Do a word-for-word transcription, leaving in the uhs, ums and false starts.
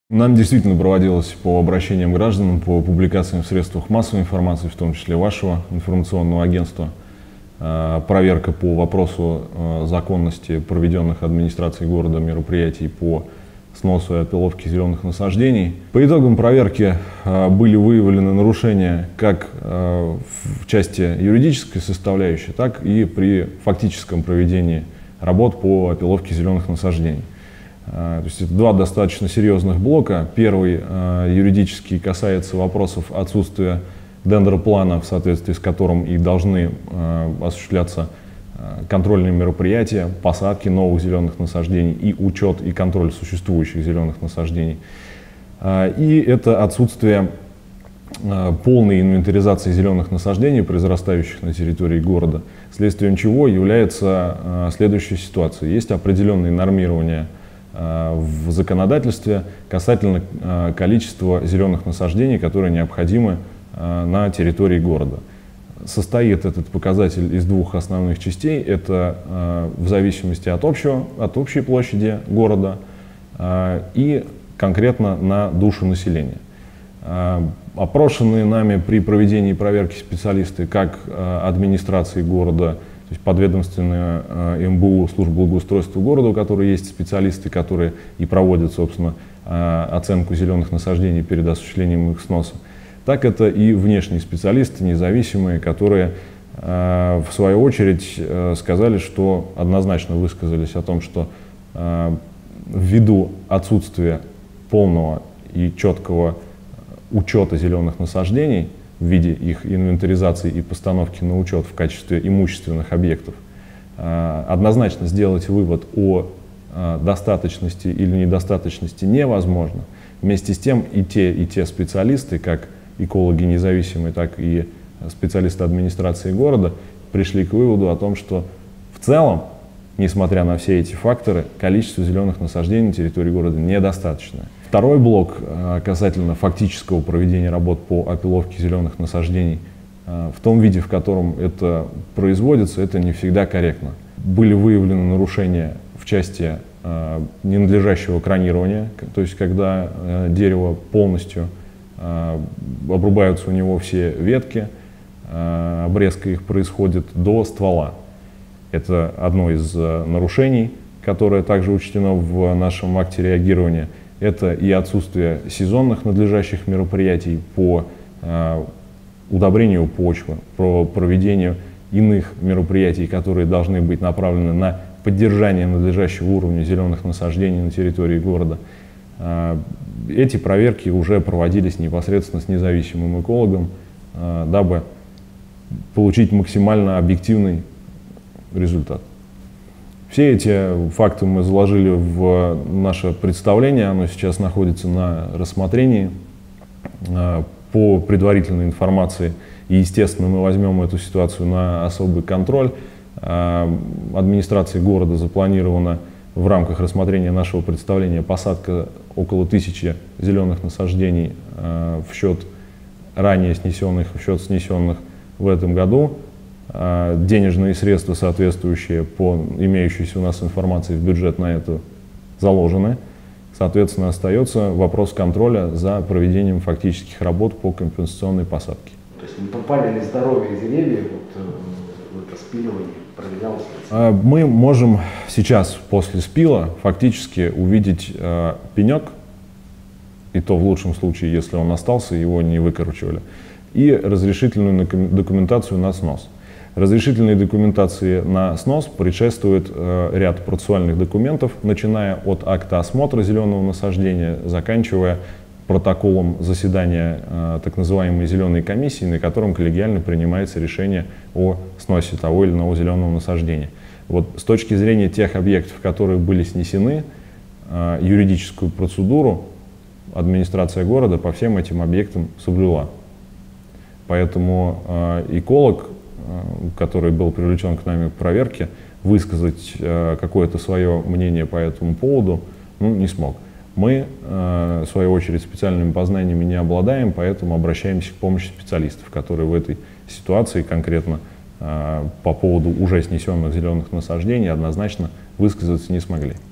Нами действительно проводилось по обращениям граждан, по публикациям в средствах массовой информации, в том числе вашего информационного агентства, проверка по вопросу законности проведенных администрацией города мероприятий по сносу и опиловке зеленых насаждений. По итогам проверки были выявлены нарушения как в части юридической составляющей, так и при фактическом проведении работ по опиловке зеленых насаждений. То есть это два достаточно серьезных блока. Первый юридический касается вопросов отсутствия дендроплана, в соответствии с которым и должны осуществляться контрольные мероприятия, посадки новых зеленых насаждений и учет и контроль существующих зеленых насаждений. И это отсутствие полной инвентаризации зеленых насаждений, произрастающих на территории города, следствием чего является следующая ситуация. Есть определенные нормирования в законодательстве касательно количества зеленых насаждений, которые необходимы на территории города. Состоит этот показатель из двух основных частей. Это в зависимости от, общего, от общей площади города и конкретно на душу населения. Опрошенные нами при проведении проверки специалисты как администрации города, то есть подведомственная эм бэ у, служба благоустройства города, у которой есть специалисты, которые и проводят, собственно, оценку зеленых насаждений перед осуществлением их сноса, так это и внешние специалисты, независимые, которые в свою очередь сказали, что однозначно высказались о том, что ввиду отсутствия полного и четкого учета зеленых насаждений в виде их инвентаризации и постановки на учет в качестве имущественных объектов, однозначно сделать вывод о достаточности или недостаточности невозможно. Вместе с тем и те, и те специалисты, как экологи независимые, так и специалисты администрации города, пришли к выводу о том, что в целом, несмотря на все эти факторы, количество зеленых насаждений на территории города недостаточное. Второй блок касательно фактического проведения работ по опиловке зеленых насаждений в том виде, в котором это производится, это не всегда корректно. Были выявлены нарушения в части ненадлежащего кронирования, то есть когда дерево полностью обрубаются у него все ветки, обрезка их происходит до ствола. Это одно из нарушений, которое также учтено в нашем акте реагирования. Это и отсутствие сезонных надлежащих мероприятий по удобрению почвы, по проведению иных мероприятий, которые должны быть направлены на поддержание надлежащего уровня зеленых насаждений на территории города. Эти проверки уже проводились непосредственно с независимым экологом, дабы получить максимально объективный результат. Все эти факты мы заложили в наше представление, оно сейчас находится на рассмотрении. По предварительной информации, и, естественно, мы возьмем эту ситуацию на особый контроль. Администрацией города запланирована в рамках рассмотрения нашего представления посадка около тысячи зеленых насаждений в счет ранее снесенных, в счет снесенных в этом году. Денежные средства, соответствующие по имеющейся у нас информации в бюджет, на это заложены. Соответственно, остается вопрос контроля за проведением фактических работ по компенсационной посадке. То есть не попали ли здоровые деревья вот, в это спиливание? Проверялось? Мы можем сейчас после спила фактически увидеть э, пенек, и то в лучшем случае, если он остался, его не выкорчевали, и разрешительную документацию на снос. Разрешительной документации на снос предшествует э, ряд процессуальных документов, начиная от акта осмотра зеленого насаждения, заканчивая протоколом заседания э, так называемой зеленой комиссии, на котором коллегиально принимается решение о сносе того или иного зеленого насаждения. Вот с точки зрения тех объектов, которые были снесены, э, юридическую процедуру администрация города по всем этим объектам соблюла. Поэтому э, эколог, который был привлечен к нами к проверке, высказать э, какое-то свое мнение по этому поводу ну, не смог. Мы, э, в свою очередь, специальными познаниями не обладаем, поэтому обращаемся к помощи специалистов, которые в этой ситуации конкретно э, по поводу уже снесенных зеленых насаждений однозначно высказаться не смогли.